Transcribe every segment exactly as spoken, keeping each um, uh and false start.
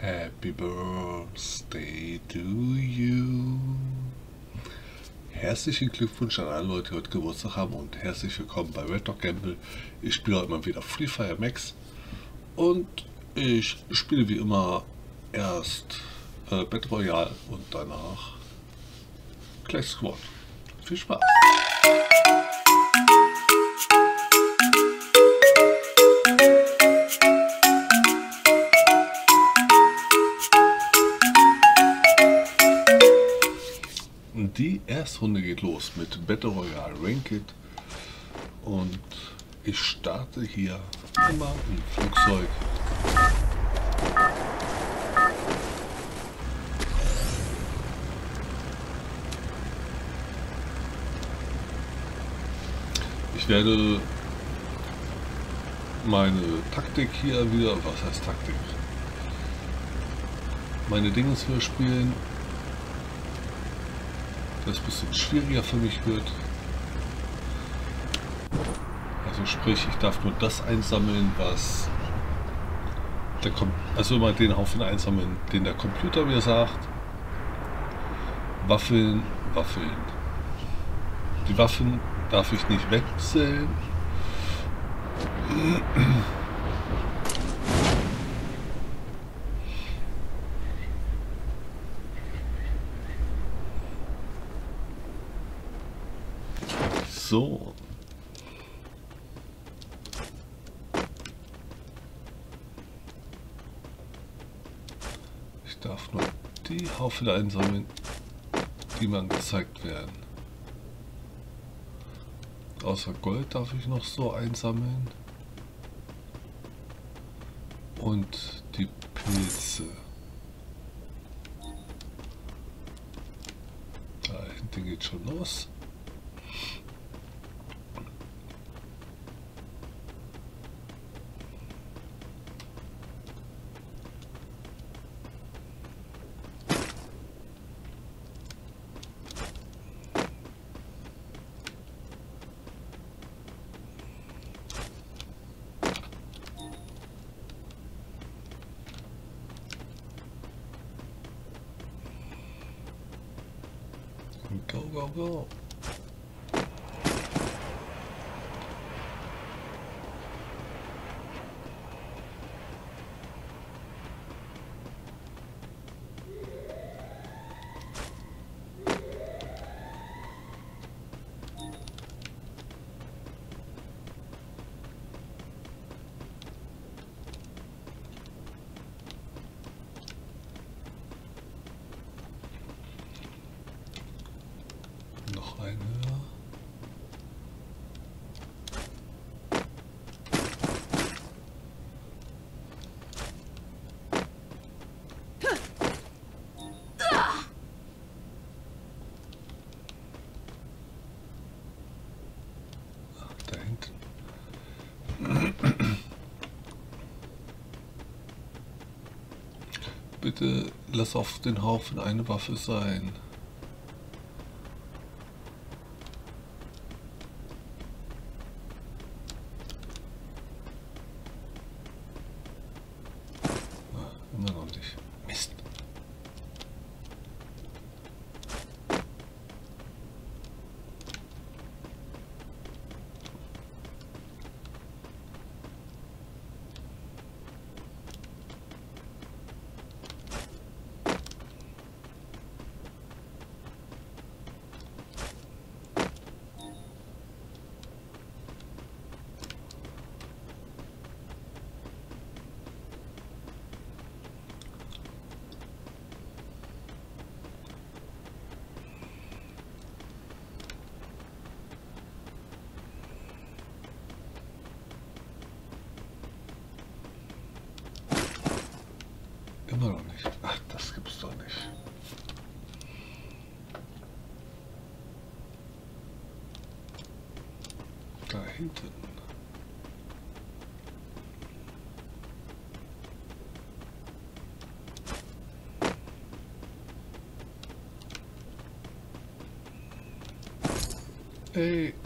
Happy Birthday to you. Herzlichen Glückwunsch an alle Leute, die heute Geburtstag haben und herzlich willkommen bei Red Dog Gamble. Ich spiele heute mal wieder Free Fire Max und ich spiele wie immer erst äh, Battle Royale und danach Clash Squad. Viel Spaß! Die erste Runde geht los mit Battle Royale Ranked und ich starte hier immer im Flugzeug. Ich werde meine Taktik hier wieder, was heißt Taktik? Meine Dinge für spielen, das ein bisschen schwieriger für mich wird. Also sprich, ich darf nur das einsammeln, was der Kom also immer den Haufen einsammeln, den der Computer mir sagt. Waffeln, Waffeln. Die Waffen darf ich nicht wechseln. So. Ich darf nur die Haufen einsammeln, die mir angezeigt werden. Außer Gold darf ich noch so einsammeln. Und die Pilze. Da hinten geht schon los. Go, go, go. Noch ein höher. Ach, da hinten. Bitte lass auf den Haufen eine Waffe sein. Immer noch nicht. Mist. Immer noch nicht. Ach, das gibt's doch nicht. Da hinten. Ey.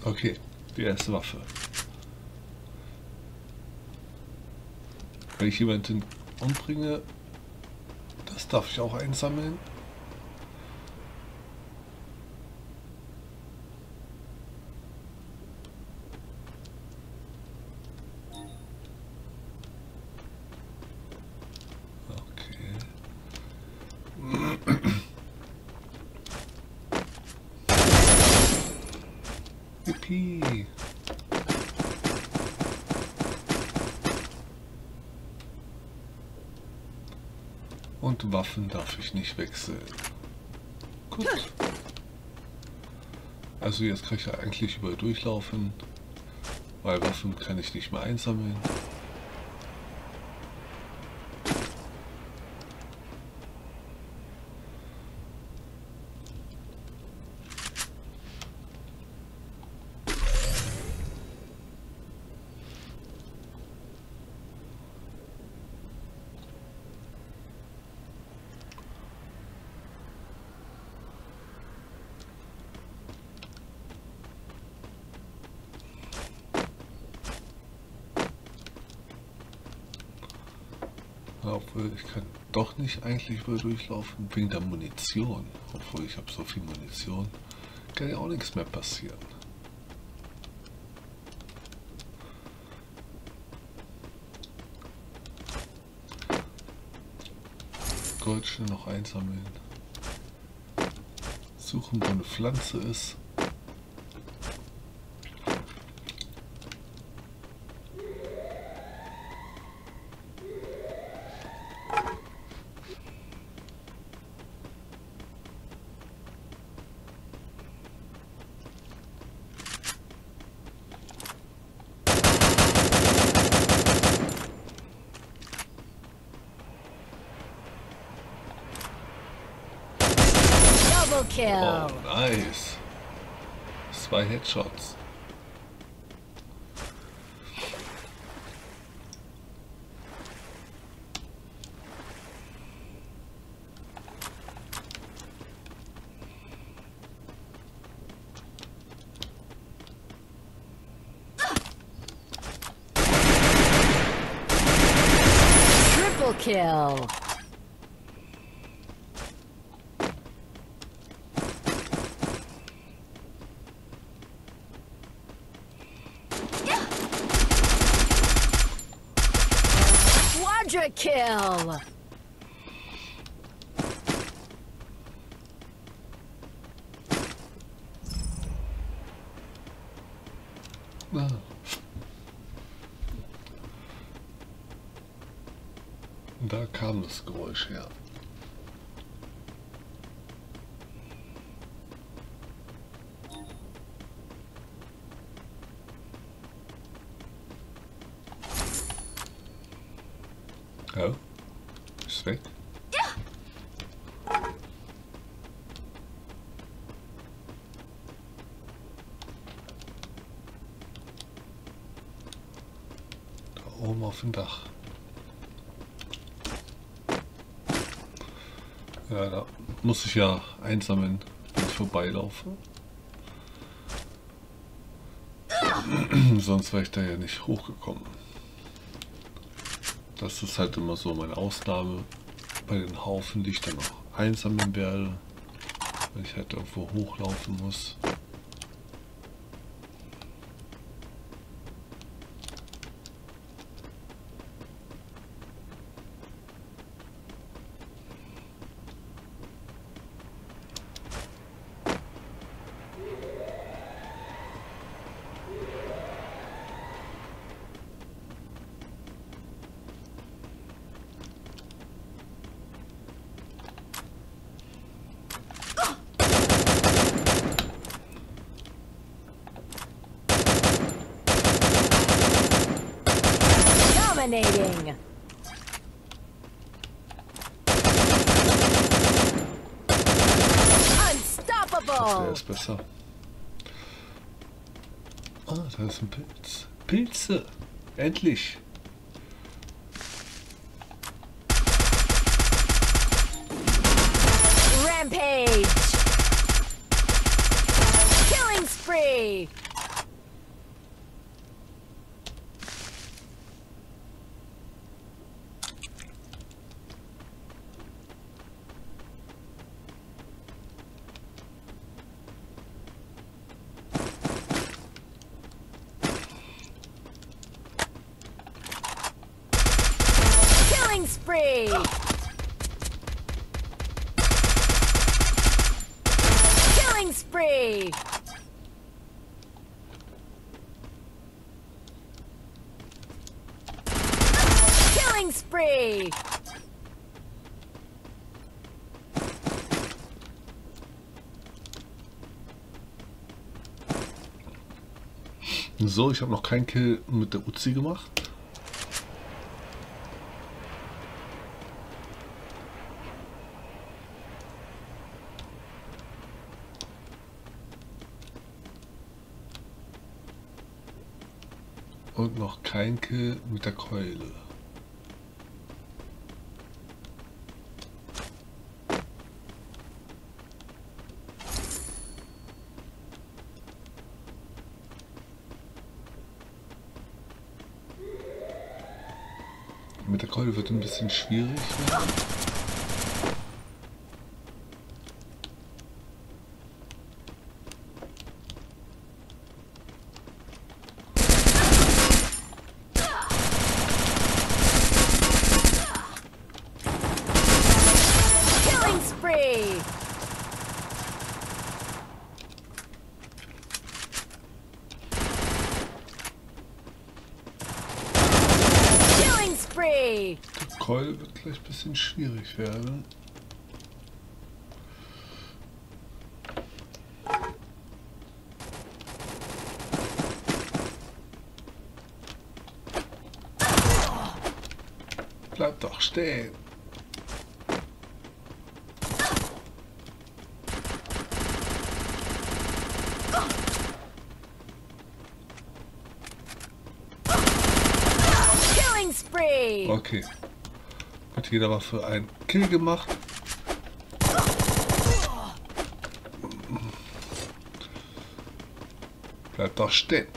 Okay, die erste Waffe. Wenn ich jemanden umbringe, das darf ich auch einsammeln. Yippie. Und Waffen darf ich nicht wechseln. Gut. Also jetzt kann ich ja eigentlich überall durchlaufen, weil Waffen kann ich nicht mehr einsammeln. Obwohl, ich kann doch nicht eigentlich über durchlaufen, wegen der Munition. Obwohl, ich habe so viel Munition, kann ja auch nichts mehr passieren. Gold schnell noch einsammeln. Suchen, wo eine Pflanze ist. Kill. Oh, nice. Zwei Headshots. Triple kill. Quadra kill. Ah. Da kam das Geräusch her. Oh, ist weg. Da oben auf dem Dach. Ja, da muss ich ja einsammeln, wenn ich vorbeilaufe. Sonst wäre ich da ja nicht hochgekommen. Das ist halt immer so meine Ausnahme bei den Haufen, die ich dann auch einsammeln werde, wenn ich halt irgendwo hochlaufen muss. Dominating. Unstoppable. Der ist besser. Ah, da ist ein Pilz. Pilze! Endlich! Rampage. Killing spree. spree! So, ich habe noch keinen Kill mit der Uzi gemacht. Und noch kein Kill mit der Keule. Mit der Keule wird ein bisschen schwierig werden. Killing spree! Spree! Die Keule wird gleich ein bisschen schwierig werden. Bleib doch stehen. Okay. Mit jeder Waffe ein Kill gemacht. Bleib doch stehen.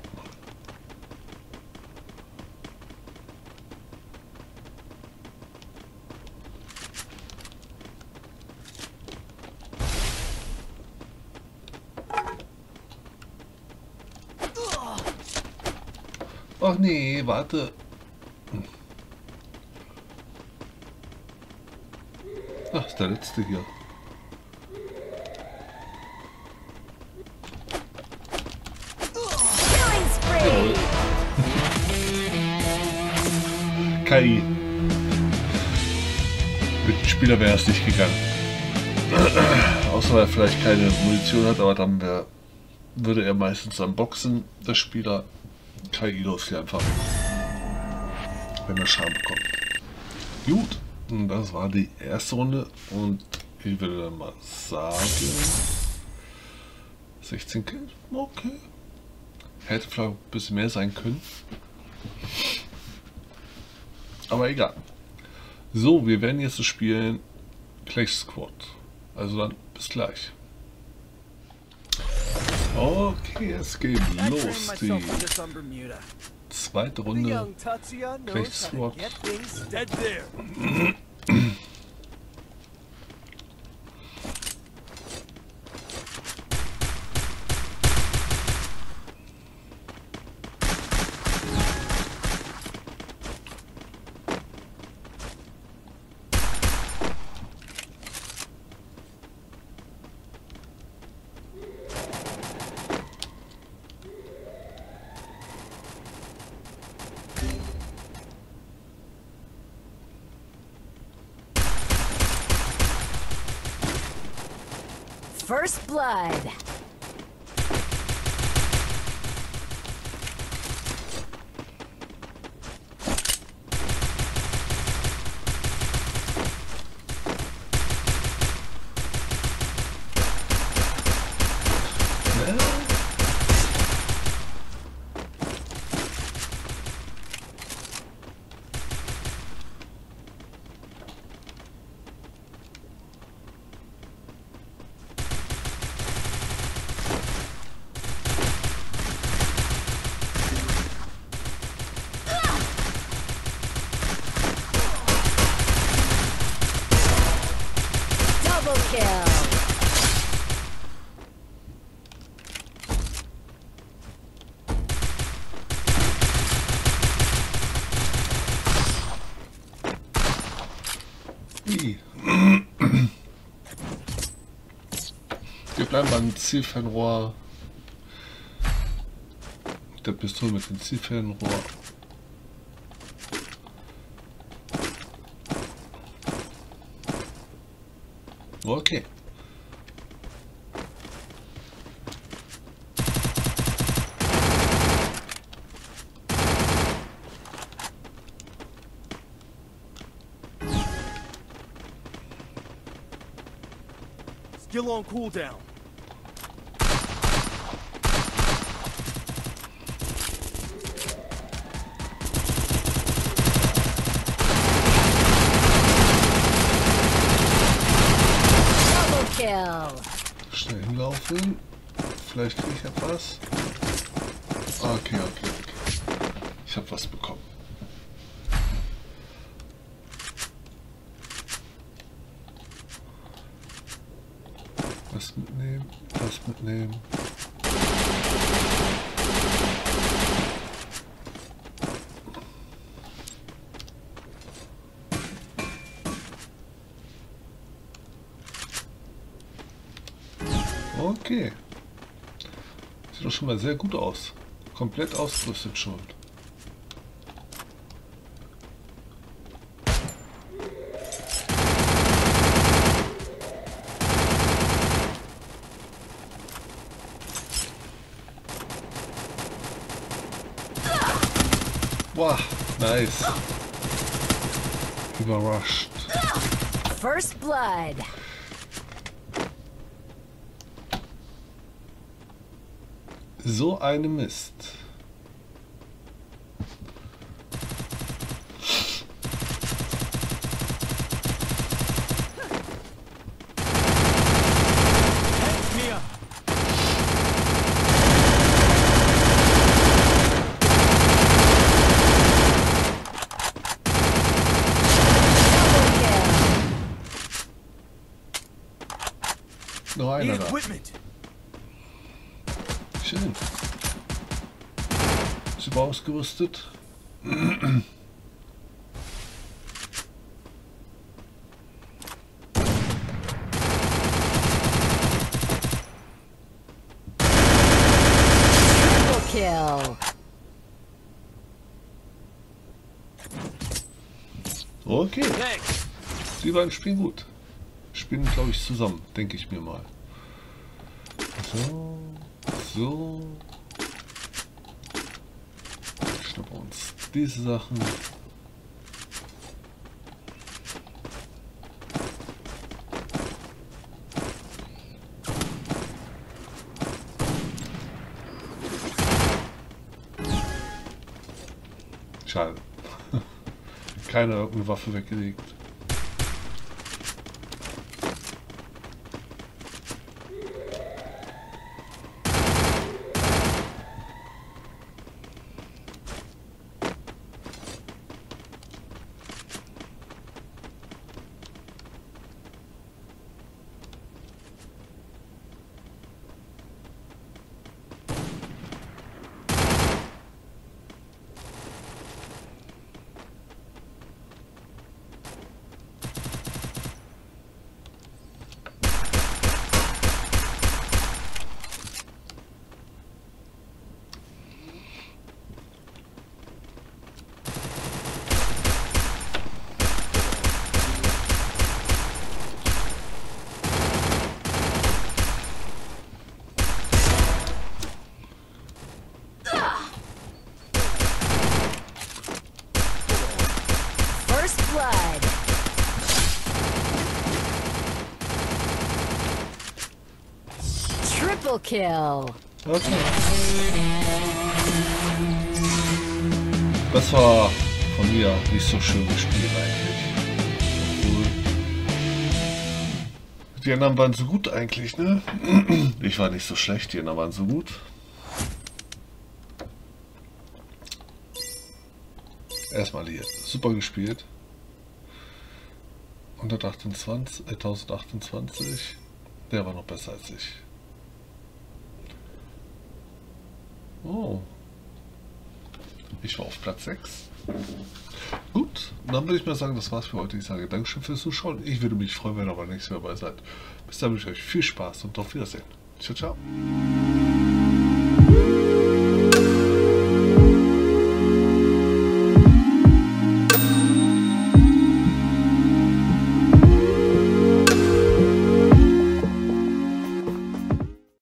Ach nee, warte. Ach, ist der letzte hier. Jawohl. K I. Mit dem Spieler wäre es nicht gegangen. Außer er vielleicht keine Munition hat, aber dann wär, würde er meistens am Boxen, der Spieler. K I los hier einfach. Wenn er Schaden bekommt. Gut. Und das war die erste Runde und ich würde dann mal sagen sechzehn Kills, okay. Hätte vielleicht ein bisschen mehr sein können. Aber egal. So, wir werden jetzt so spielen Clash Squad. Also dann bis gleich. Okay, es geht los. Die zweite Runde Clash Squad. First blood. Wir bleiben beim Zielfernrohr. Der Pistole mit dem Zielfernrohr. Okay. Still on cooldown. Double kill. Schnell hinlaufen. Vielleicht kriege ich etwas. Okay, okay, okay. Ich habe was bekommen. Das mitnehmen, das mitnehmen. Okay. Sieht doch schon mal sehr gut aus. Komplett ausgerüstet schon. Wow, nice. Überrascht. First blood. So eine Mist. Mir. Double kill. Noch einer Need da. equipment. Schön. Super ausgerüstet. Triple kill. Okay, Thanks. die beiden spielen gut. Spielen, glaube ich, zusammen, denke ich mir mal. So, so. Schnappen uns diese Sachen. Schade. Keiner irgendeine Waffe weggelegt. First blood. Triple kill. Okay. Das war von mir nicht so schön gespielt eigentlich. Obwohl. Die anderen waren so gut eigentlich, ne? Ich war nicht so schlecht, die anderen waren so gut. Erstmal hier. Super gespielt. hundertachtundzwanzig, äh, tausendachtundzwanzig. Der war noch besser als ich. Oh. Ich war auf Platz sechs. Gut, dann würde ich mal sagen, das war's für heute. Ich sage Dankeschön fürs Zuschauen. Ich würde mich freuen, wenn ihr aber nächstes Mal dabei seid. Bis dann wünsche ich euch viel Spaß und auf Wiedersehen. Ciao, ciao.